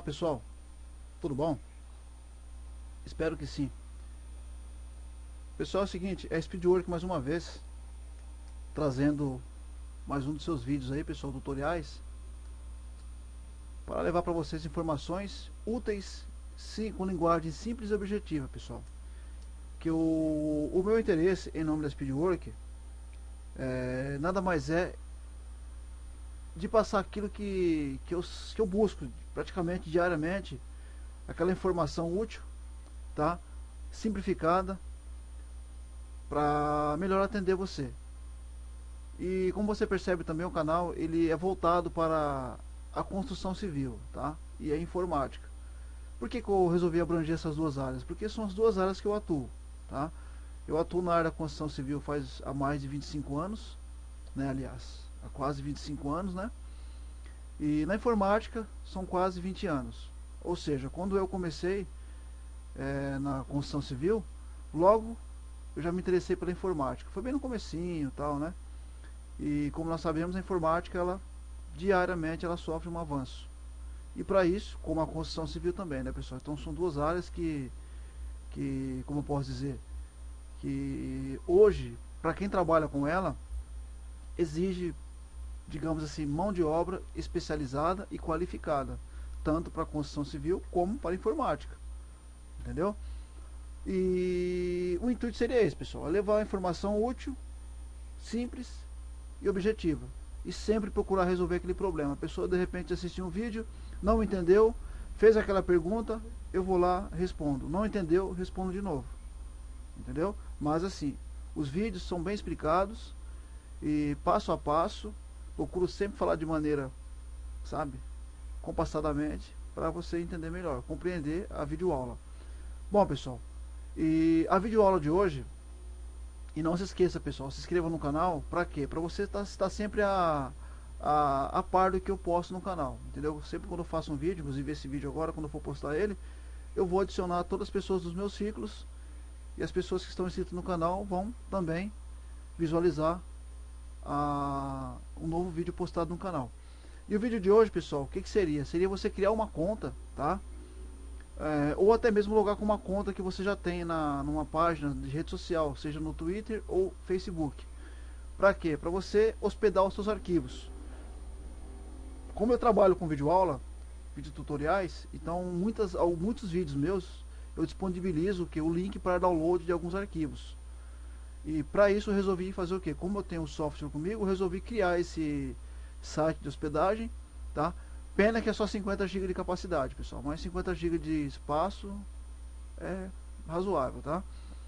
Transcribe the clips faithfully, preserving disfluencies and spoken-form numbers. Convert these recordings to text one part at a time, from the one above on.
pessoal, tudo bom? Espero que sim. Pessoal, é o seguinte, é Speedwork mais uma vez, trazendo mais um dos seus vídeos aí, pessoal, tutoriais, para levar para vocês informações úteis, sim, com linguagem simples e objetiva, pessoal. Que o, o meu interesse em nome da Speedwork é, nada mais é de passar aquilo que, que, eu, que eu busco praticamente diariamente, aquela informação útil, tá? Simplificada, para melhor atender você. E como você percebe também, o canal ele é voltado para a construção civil, tá? E a informática. Por que que eu resolvi abranger essas duas áreas? Porque são as duas áreas que eu atuo, tá? Eu atuo na área da construção civil faz há mais de vinte e cinco anos, né? Aliás, há quase vinte e cinco anos, né? E na informática são quase vinte anos. Ou seja, quando eu comecei é, na construção civil, logo eu já me interessei pela informática. Foi bem no comecinho, tal, né? E como nós sabemos, a informática, ela diariamente ela sofre um avanço. E para isso, como a construção civil também, né, pessoal? Então são duas áreas que, que como eu posso dizer, que hoje, para quem trabalha com ela, exige, digamos assim, mão de obra especializada e qualificada, tanto para a construção civil como para a informática. Entendeu? E o intuito seria esse, pessoal, é levar a informação útil, simples e objetiva. E sempre procurar resolver aquele problema. A pessoa de repente assistiu um vídeo, não entendeu, fez aquela pergunta, eu vou lá, respondo. Não entendeu, respondo de novo. Entendeu? Mas assim, os vídeos são bem explicados e passo a passo. Procuro sempre falar de maneira, sabe, compassadamente, para você entender melhor, compreender a videoaula. Bom, pessoal, e a videoaula de hoje, e não se esqueça, pessoal, se inscreva no canal. Para quê? Para você estar, estar sempre a, a, a par do que eu posto no canal, entendeu? Sempre quando eu faço um vídeo, inclusive esse vídeo agora, quando eu for postar ele, eu vou adicionar todas as pessoas dos meus ciclos, e as pessoas que estão inscritas no canal vão também visualizar a, um novo vídeo postado no canal. E o vídeo de hoje, pessoal, o que, que seria? Seria você criar uma conta, tá? É, ou até mesmo logar com uma conta que você já tem na, numa página de rede social, seja no Twitter ou Facebook. Para quê? Para você hospedar os seus arquivos. Como eu trabalho com videoaula, vídeo tutoriais, então muitas, muitos vídeos meus eu disponibilizo que o link para download de alguns arquivos. E para isso eu resolvi fazer o que? Como eu tenho o software comigo, eu resolvi criar esse site de hospedagem, tá? Pena que é só cinquenta gigas de capacidade, pessoal, mas cinquenta gigas de espaço é razoável, tá?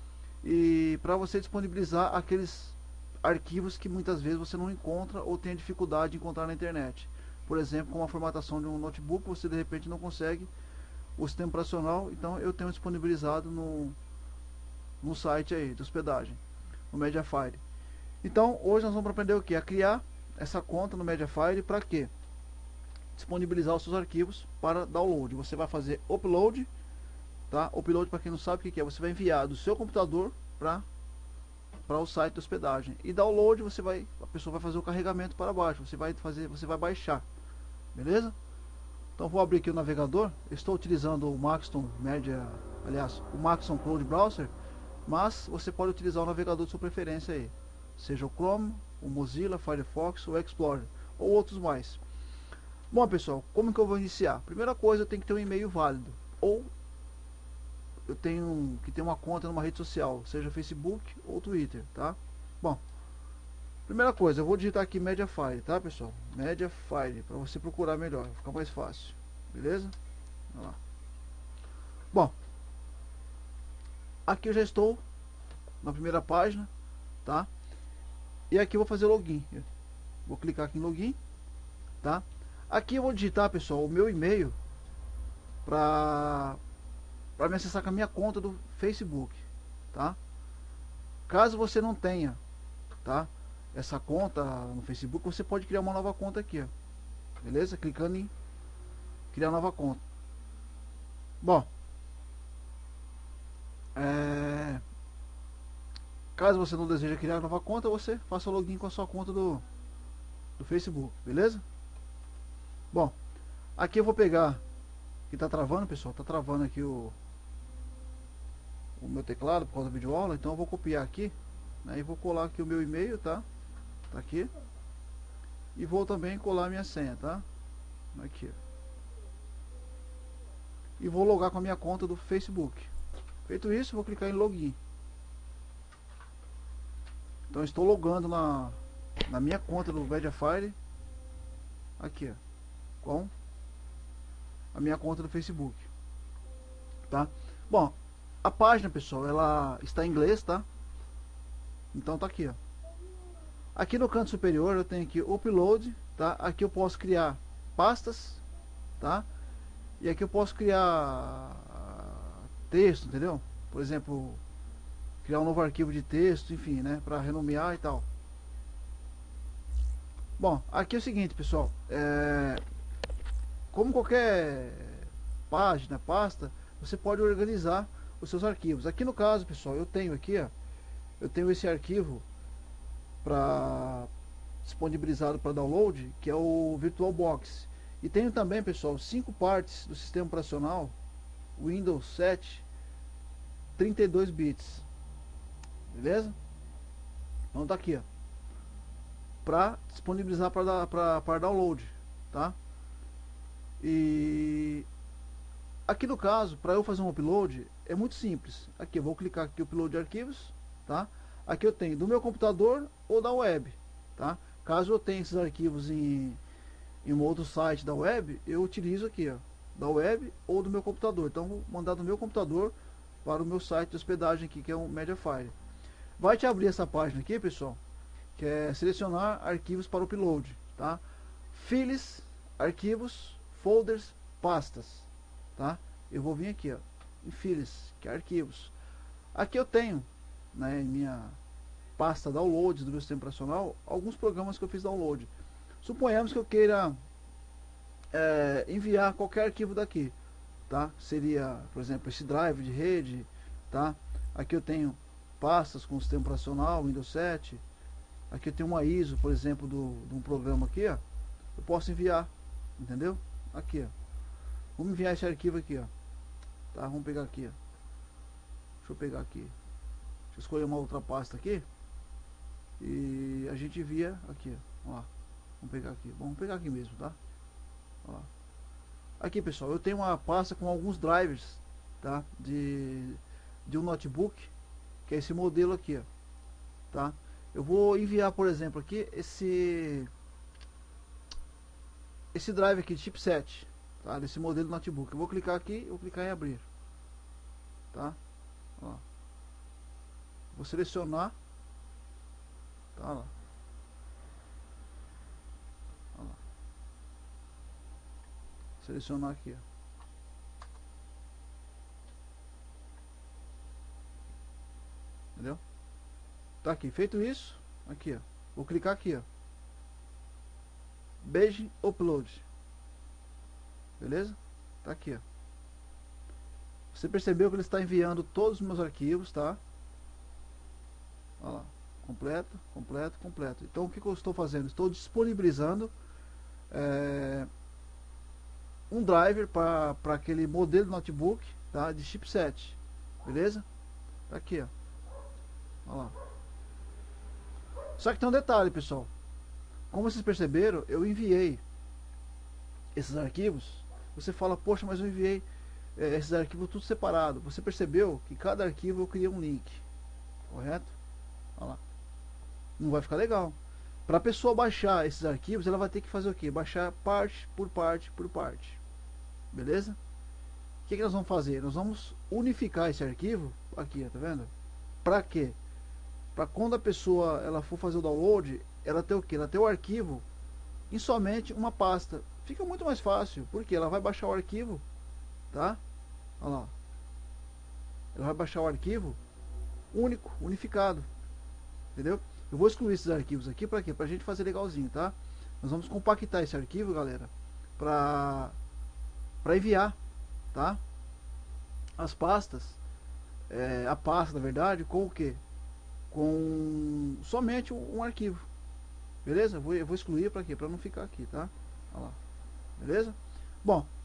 E para você disponibilizar aqueles arquivos que muitas vezes você não encontra ou tem dificuldade de encontrar na internet. Por exemplo, com a formatação de um notebook, você de repente não consegue o sistema operacional, então eu tenho disponibilizado no, no site aí de hospedagem, no Mediafire. Então, hoje nós vamos aprender o que? A criar essa conta no Mediafire. Para quê? Disponibilizar os seus arquivos para download. Você vai fazer upload, tá? Upload, para quem não sabe o que é, você vai enviar do seu computador para para o site de hospedagem. E download, você vai, a pessoa vai fazer o carregamento para baixo. Você vai fazer, você vai baixar, beleza? Então vou abrir aqui o navegador. Eu estou utilizando o Maxton Media, aliás, o Maxton Cloud Browser, mas você pode utilizar o navegador de sua preferência aí, seja o Chrome, o Mozilla, Firefox, o Explorer ou outros mais. Bom, pessoal, como que eu vou iniciar? Primeira coisa, eu tenho que ter um e-mail válido, ou eu tenho que ter uma conta numa rede social, seja Facebook ou Twitter, tá? Bom, primeira coisa, eu vou digitar aqui Mediafire, tá, pessoal? Mediafire, para você procurar melhor, fica mais fácil, beleza? Vamos lá. Bom, aqui eu já estou na primeira página, tá? E aqui eu vou fazer login. Vou clicar aqui em login, tá? Aqui eu vou digitar, pessoal, o meu e-mail para para me acessar com a minha conta do Facebook, tá? Caso você não tenha, tá, essa conta no Facebook, você pode criar uma nova conta aqui, ó. Beleza? Clicando em criar nova conta. Bom, é... caso você não deseja criar nova conta, você faça login com a sua conta do, do Facebook, beleza? Bom, aqui eu vou pegar que tá travando, pessoal, tá travando aqui o, o meu teclado por causa da videoaula, então eu vou copiar aqui, né, e vou colar aqui o meu e-mail, tá? Tá aqui. E vou também colar minha senha, tá? Aqui. E vou logar com a minha conta do Facebook. Feito isso, vou clicar em login. Então estou logando na, na minha conta do Mediafire. Aqui, ó, com a minha conta do Facebook, tá? Bom, a página, pessoal, ela está em inglês, tá? Então tá aqui, ó. Aqui no canto superior eu tenho aqui upload, tá? Aqui eu posso criar pastas, tá? E aqui eu posso criar texto, entendeu? Por exemplo, criar um novo arquivo de texto, enfim, né? Para renomear e tal. Bom, aqui é o seguinte, pessoal. É... Como qualquer página, pasta, você pode organizar os seus arquivos. Aqui no caso, pessoal, eu tenho aqui, ó, eu tenho esse arquivo para disponibilizado para download, que é o VirtualBox. E tenho também, pessoal, cinco partes do sistema operacional Windows sete trinta e dois bits. Beleza? Então tá aqui, ó, para disponibilizar para download, tá? E aqui no caso, para eu fazer um upload, é muito simples. Aqui eu vou clicar aqui upload de arquivos, tá? Aqui eu tenho do meu computador ou da web, tá? Caso eu tenha esses arquivos em, em um outro site da web, eu utilizo aqui, ó, da web ou do meu computador. Então vou mandar do meu computador para o meu site de hospedagem aqui, que é o Mediafire. Vai te abrir essa página aqui, pessoal, que é selecionar arquivos para upload, tá? Files, arquivos, folders, pastas, tá? Eu vou vir aqui, ó, em files, que é arquivos. Aqui eu tenho, né, em minha pasta downloads do meu sistema operacional, alguns programas que eu fiz download. Suponhamos que eu queira é, enviar qualquer arquivo daqui, tá? Seria, por exemplo, esse drive de rede, tá? Aqui eu tenho pastas com o sistema operacional Windows sete. Aqui eu tenho uma I S O, por exemplo, do, de um programa aqui, ó. Eu posso enviar, entendeu? Aqui, ó. Vamos enviar esse arquivo aqui, ó. Tá? Vamos pegar aqui, ó. Deixa eu pegar aqui. Deixa eu escolher uma outra pasta aqui. E a gente envia aqui, ó. Ó, vamos pegar aqui. Vamos pegar aqui mesmo, tá? Ó. Aqui, pessoal, eu tenho uma pasta com alguns drivers, tá? De, de um notebook, que é esse modelo aqui, ó. Tá? Eu vou enviar, por exemplo, aqui esse esse drive aqui de chipset, tá? Desse modelo notebook. Eu vou clicar aqui, eu vou clicar em abrir, tá? Ó. Vou selecionar, tá lá. Ó lá. Selecionar aqui, ó. Entendeu? Tá aqui, feito isso, aqui, ó. Vou clicar aqui, ó. Beijing upload. Beleza? Tá aqui, ó. Você percebeu que ele está enviando todos os meus arquivos, tá? Olha lá. Completo, completo, completo. Então o que, que eu estou fazendo? Estou disponibilizando é, um driver para aquele modelo de notebook, tá? De chipset. Beleza? Tá aqui, ó. Olha lá. Só que tem um detalhe, pessoal. Como vocês perceberam, eu enviei esses arquivos. Você fala, poxa, mas eu enviei é, esses arquivos tudo separado. Você percebeu que cada arquivo eu criei um link, correto? Olha lá. Não vai ficar legal. Para a pessoa baixar esses arquivos, ela vai ter que fazer o que? Baixar parte por parte por parte. Beleza? O que, que nós vamos fazer? Nós vamos unificar esse arquivo aqui, tá vendo? Para quê? Para quando a pessoa ela for fazer o download, ela ter o que? Ela ter o arquivo em somente uma pasta. Fica muito mais fácil, porque ela vai baixar o arquivo, tá? Olha lá. Ela vai baixar o arquivo único, unificado. Entendeu? Eu vou excluir esses arquivos aqui para quê? Pra gente fazer legalzinho, tá? Nós vamos compactar esse arquivo, galera, para para enviar, tá? As pastas, é, a pasta, na verdade, com o que? Com somente um, um arquivo. Beleza? Eu vou, eu vou excluir para quê? Para não ficar aqui, tá? Olha lá. Beleza? Bom,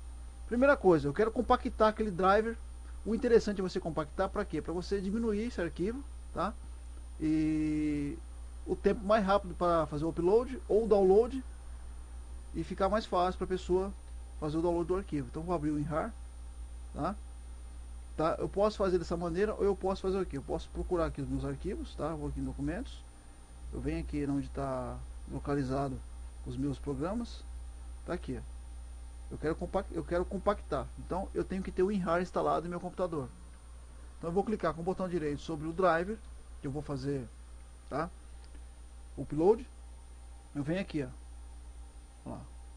Primeira coisa, eu quero compactar aquele driver. O interessante é você compactar para quê? Para você diminuir esse arquivo, tá? E o tempo mais rápido para fazer o upload ou o download, e ficar mais fácil para a pessoa fazer o download do arquivo. Então vou abrir o WinRAR, tá? Tá? Eu posso fazer dessa maneira, ou eu posso fazer o quê? Eu posso procurar aqui os meus arquivos, tá? Vou aqui em documentos, eu venho aqui onde está localizado os meus programas, tá aqui, ó. Eu quero, compact, eu quero compactar, então eu tenho que ter o WinRAR instalado no meu computador. Então eu vou clicar com o botão direito sobre o driver que eu vou fazer, tá? O upload. Eu venho aqui, ó. Ó lá.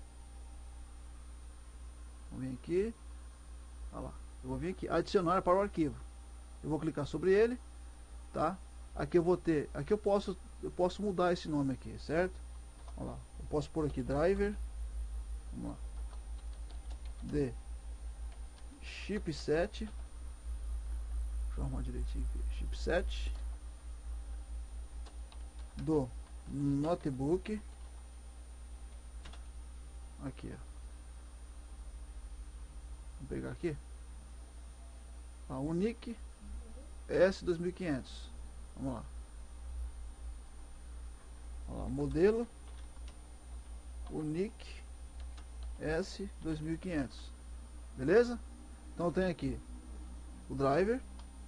Vou vir aqui, ó lá. Eu vou vir aqui, adicionar para o arquivo. Eu vou clicar sobre ele, tá? Aqui eu vou ter, aqui eu posso, eu posso mudar esse nome aqui, certo? Olha lá, eu posso pôr aqui driver, vamos lá, de chipset, deixa eu arrumar direitinho aqui, chipset do notebook, aqui, ó. Vou pegar aqui, a Unique S dois mil e quinhentos, vamos lá, olha lá, modelo Unique S dois mil e quinhentos, beleza? Então eu tenho aqui o driver.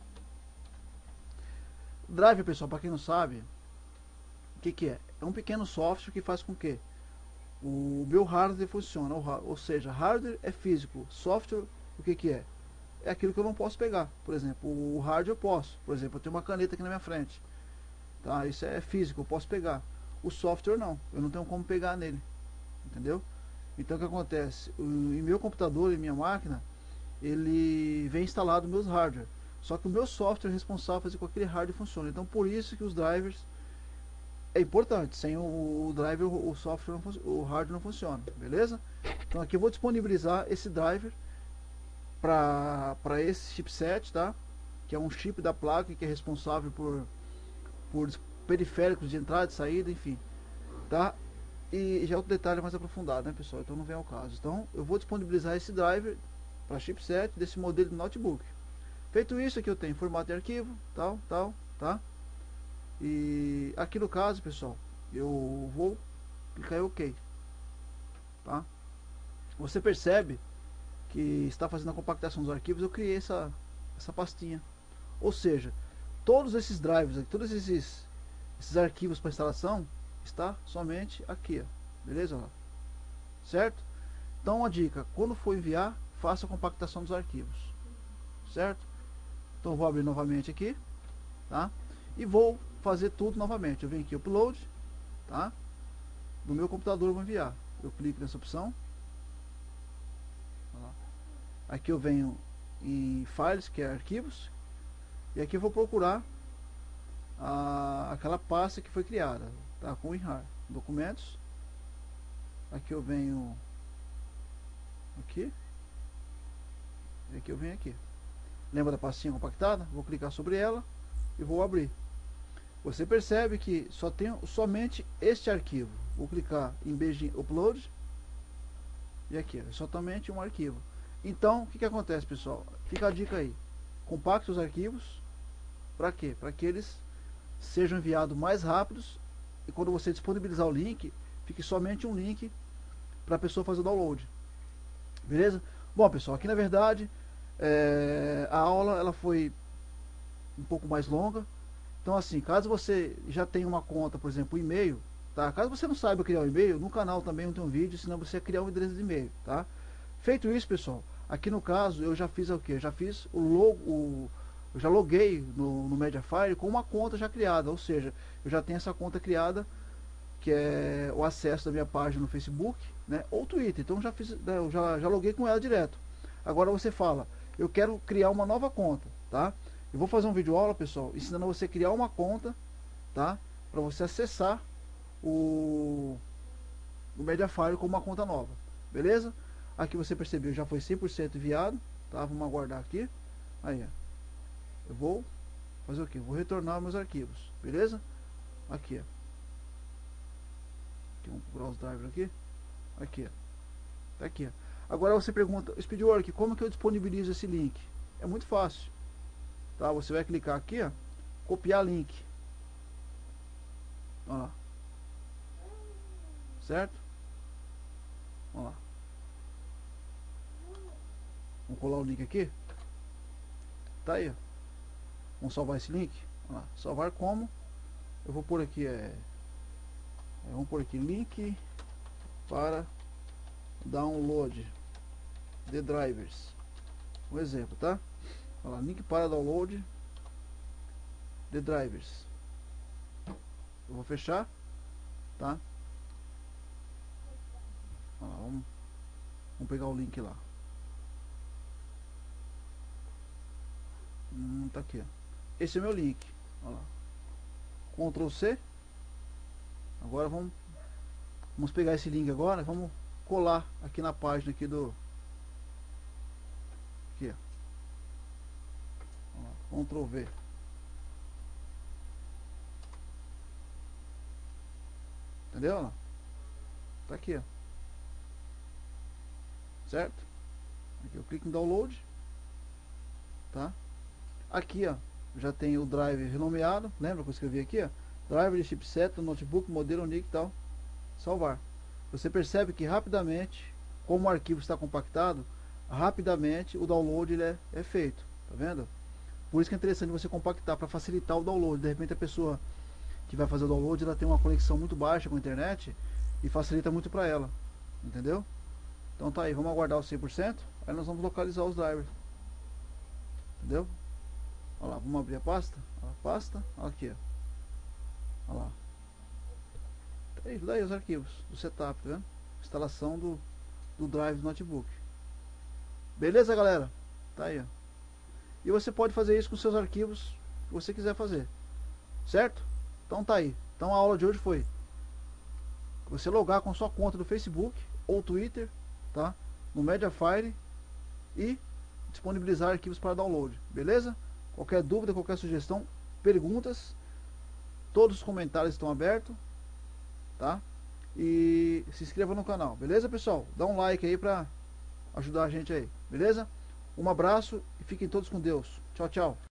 O driver, pessoal, para quem não sabe, o que que é? É um pequeno software que faz com que o meu hardware funcione, ou seja, hardware é físico, software o que que é? É aquilo que eu não posso pegar. Por exemplo, o hardware eu posso, por exemplo, eu tenho uma caneta aqui na minha frente, tá? Isso é físico, eu posso pegar. O software não, eu não tenho como pegar nele, entendeu? Então o que acontece? Em meu computador, em minha máquina, ele vem instalado meus hardware. Só que o meu software é responsável por fazer com que aquele hardware funcione. Então por isso que os drivers é importante. Sem o driver, o software, não, o hardware não funciona, beleza? Então aqui eu vou disponibilizar esse driver para esse chipset, tá? Que é um chip da placa que é responsável por, por periféricos de entrada e saída, enfim, tá? E já outro detalhe mais aprofundado, né, pessoal? Então não vem ao caso. Então eu vou disponibilizar esse driver para chipset desse modelo de notebook. Feito isso, aqui eu tenho formato de arquivo, tal, tal, tá? E aqui no caso, pessoal, eu vou clicar em OK, tá? Você percebe que está fazendo a compactação dos arquivos. Eu criei essa, essa pastinha, ou seja, todos esses drivers, todos esses, esses arquivos para instalação está somente aqui, ó, beleza? Certo? Então uma dica, quando for enviar, faça a compactação dos arquivos, certo? Então vou abrir novamente aqui, tá? E vou fazer tudo novamente. Eu venho aqui, upload, tá? No meu computador eu vou enviar. Eu clico nessa opção. Aqui eu venho em files, que é arquivos, e aqui eu vou procurar a, aquela pasta que foi criada, tá? Com o WinRAR, documentos. Aqui eu venho aqui, e aqui eu venho aqui. Lembra da pastinha compactada? Vou clicar sobre ela e vou abrir. Você percebe que só tenho somente este arquivo. Vou clicar em Beijing Upload, e aqui é somente um arquivo. Então, o que que acontece, pessoal? Fica a dica aí. Compacte os arquivos. Para quê? Para que eles sejam enviados mais rápidos. E quando você disponibilizar o link, fique somente um link para a pessoa fazer o download. Beleza? Bom, pessoal, aqui na verdade é, a aula ela foi um pouco mais longa. Então, assim, caso você já tenha uma conta, por exemplo, um e-mail, tá? Caso você não saiba criar um e-mail, no canal também tem um vídeo ensinando você a criar um endereço de e-mail, tá? Feito isso, pessoal, aqui no caso eu já fiz o que? Eu já fiz o logo, o, eu já loguei no, no Mediafire com uma conta já criada, ou seja, eu já tenho essa conta criada, que é o acesso da minha página no Facebook, né, ou Twitter. Então já fiz, eu já, já loguei com ela direto. Agora você fala, eu quero criar uma nova conta, tá? Eu vou fazer um vídeo aula, pessoal, ensinando você a criar uma conta, tá? Para você acessar o, o Mediafire com uma conta nova, beleza? Aqui você percebeu, já foi cem por cento enviado, tá? Vamos aguardar aqui. Aí, ó. Eu vou fazer o que? Vou retornar meus arquivos, beleza? Aqui, ó. Aqui, vamos procurar os drivers aqui. Aqui, ó. Tá aqui, ó. Agora você pergunta, Speedwork, como que eu disponibilizo esse link? É muito fácil, tá? Você vai clicar aqui, ó, copiar link, ó lá, certo? Ó lá, vamos colar o link aqui, tá aí, ó. Vamos salvar esse link, ó lá. Salvar como? Eu vou pôr aqui, é, é vamos pôr aqui link para download de drivers, um exemplo, tá? Olha lá, link para download de drivers. Eu vou fechar, tá? Olha lá, vamos, vamos pegar o link lá. Hum, tá aqui, ó. Esse é o meu link. Olha lá. Ctrl C. Agora vamos vamos pegar esse link agora, vamos colar aqui na página aqui do aqui, ó. Ctrl V. Entendeu? Tá aqui, ó. Certo? Aqui eu clico em download, tá? Aqui, ó, já tem o drive renomeado. Lembra que eu escrevi aqui, ó? Driver de chipset, notebook, modelo, nick e tal. Salvar. Você percebe que rapidamente, como o arquivo está compactado, rapidamente o download ele é, é feito. Tá vendo? Por isso que é interessante você compactar para facilitar o download. De repente a pessoa que vai fazer o download, ela tem uma conexão muito baixa com a internet e facilita muito para ela. Entendeu? Então tá aí, vamos aguardar os cem por cento. Aí nós vamos localizar os drivers. Entendeu? Olha lá, vamos abrir a pasta. A pasta, aqui, ó. Olha lá. Tá aí, daí os arquivos do setup, tá vendo? Instalação do, do drive do notebook. Beleza, galera? Tá aí, ó. E você pode fazer isso com seus arquivos que você quiser fazer. Certo? Então tá aí. Então a aula de hoje foi você logar com sua conta do Facebook ou Twitter, tá? No Mediafire e disponibilizar arquivos para download. Beleza? Qualquer dúvida, qualquer sugestão, perguntas, todos os comentários estão abertos, tá? E se inscreva no canal, beleza, pessoal? Dá um like aí para ajudar a gente aí, beleza? Um abraço e fiquem todos com Deus. Tchau, tchau.